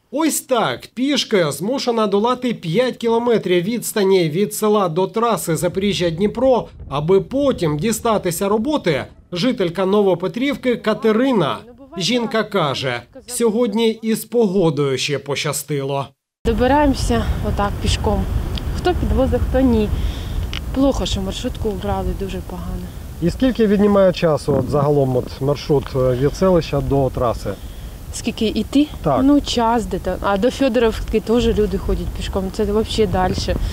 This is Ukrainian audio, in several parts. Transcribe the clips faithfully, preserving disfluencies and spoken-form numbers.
Ось так пішки змушена долати п'ять кілометрів відстані від села до траси Запоріжжя-Дніпро, аби потім дістатися роботи. Жителька Новопетрівки Катерина. Жінка каже, сьогодні із погодою ще пощастило. Добираємося отак пішком. Хто підвозить, хто ні. Плохо, що маршрутку обрали, дуже погано. І скільки віднімає часу от, загалом от, маршрут від селища до траси? Скільки йти? Так. Ну, час десь. А до Федоровки теж люди ходять пішком. Це взагалі далі.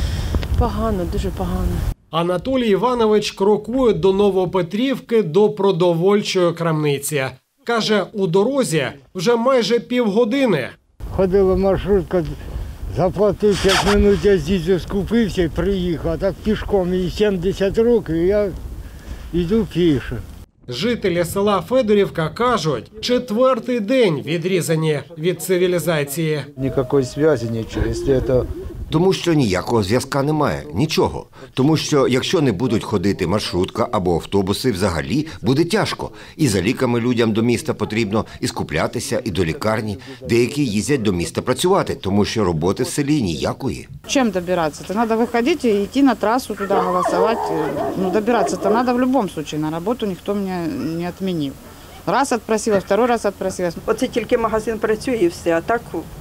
Погано, дуже погано. Анатолій Іванович крокує до Новопетрівки, до продовольчої крамниці. Каже, у дорозі вже майже півгодини. Ходила маршрутка, заплатив п'ять хвилин, я з'їздив, скупився і приїхав. А так пішком, і сімдесят років, я йду пішки. Жителі села Федорівка кажуть, четвертий день відрізані від цивілізації. Ніякої зв'язку, нічого. Якщо це... Тому що ніякого зв'язка немає, нічого. Тому що якщо не будуть ходити маршрутка або автобуси, взагалі буде тяжко. І за ліками людям до міста потрібно і скуплятися, і до лікарні. Деякі їздять до міста працювати, тому що роботи в селі ніякої. Чим добиратися? То треба виходити і йти на трасу туди голосувати. Ну, добиратися то треба в будь-якому випадку. На роботу ніхто мене не відмінив. Раз відпросила, другий раз відпросила. Оце тільки магазин працює і все, а так...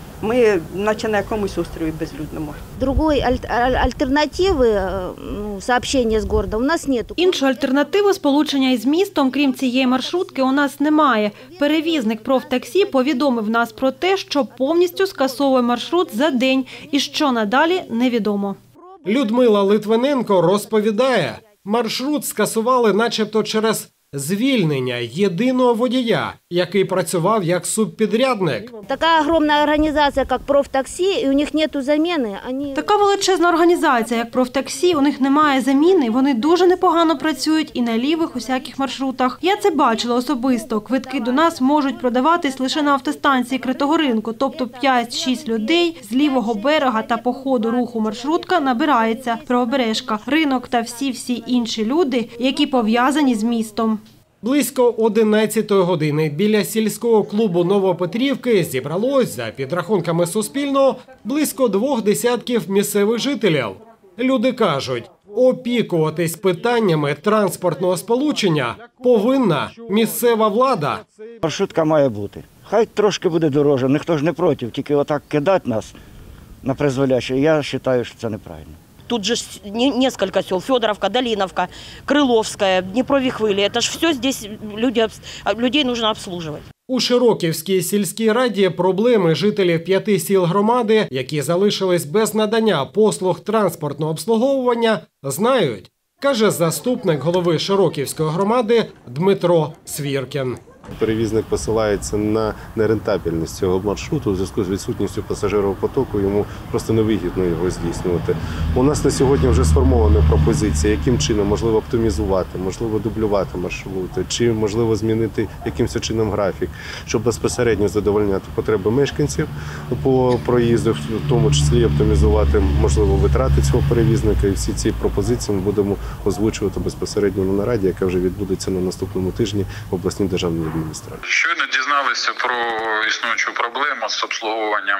Ми наче на якомусь острові безлюдному. Другої альтернативи ну, сообщення з міста у нас немає. Іншої альтернативи сполучення із містом, крім цієї маршрутки, у нас немає. Перевізник профтаксі повідомив нас про те, що повністю скасовує маршрут за день і що надалі невідомо. Людмила Литвиненко розповідає, маршрут скасували начебто через звільнення єдиного водія, який працював як субпідрядник. Така огромна організація, як профтаксі, і у них немає заміни. Вони... Така величезна організація, як профтаксі, у них немає заміни, вони дуже непогано працюють і на лівих усяких маршрутах. Я це бачила особисто. Квитки до нас можуть продаватись лише на автостанції Критого ринку, тобто п'ять-шість людей з лівого берега та по ходу руху маршрутка набирається Правобережка, ринок та всі-всі інші люди, які пов'язані з містом. Близько одинадцятої години біля сільського клубу Новопетрівки зібралось, за підрахунками Суспільного, близько двох десятків місцевих жителів. Люди кажуть, опікуватись питаннями транспортного сполучення повинна місцева влада. Маршрутка має бути. Хай трошки буде дорожче, ніхто ж не проти, тільки отак кидати нас на призволяще, я вважаю, що це неправильно. Тут же несколько сел, Федоровка, Долиновка, Крыловская, Днепрові хвилі. Это ж все здесь люди, людей нужно обслуживать. У Широківській сільській раді проблеми жителів п'яти сіл громади, які залишились без надання послуг транспортного обслуговування, знають, каже заступник голови Широківської громади Дмитро Свіркін. Перевізник посилається на нерентабельність цього маршруту, у зв'язку з відсутністю пасажирового потоку, йому просто невигідно його здійснювати. У нас на сьогодні вже сформована пропозиція, яким чином можливо оптимізувати, можливо дублювати маршрути, чи можливо змінити якимось чином графік, щоб безпосередньо задовольняти потреби мешканців по проїзду, в тому числі оптимізувати можливо витрати цього перевізника. І всі ці пропозиції ми будемо озвучувати безпосередньо на нараді, яка вже відбудеться на наступному тижні в обласній державній адміністрації. Щойно дізналися про існуючу проблему з обслуговуванням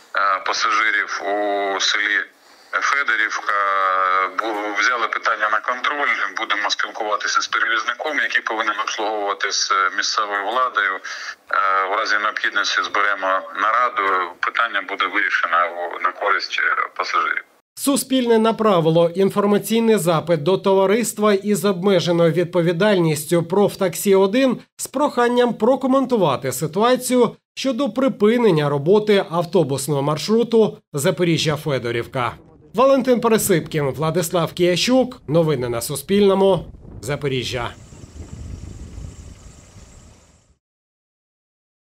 пасажирів у селі Федорівка. Взяли питання на контроль, будемо спілкуватися з перевізником, який повинен обслуговувати з місцевою владою. В разі необхідності зберемо нараду, питання буде вирішено на користь пасажирів. Суспільне направило інформаційний запит до товариства із обмеженою відповідальністю «Профтаксі один» з проханням прокоментувати ситуацію щодо припинення роботи автобусного маршруту Запоріжжя-Федорівка. Валентин Пересипкін, Владислав Киящук. Новини на Суспільному. Запоріжжя.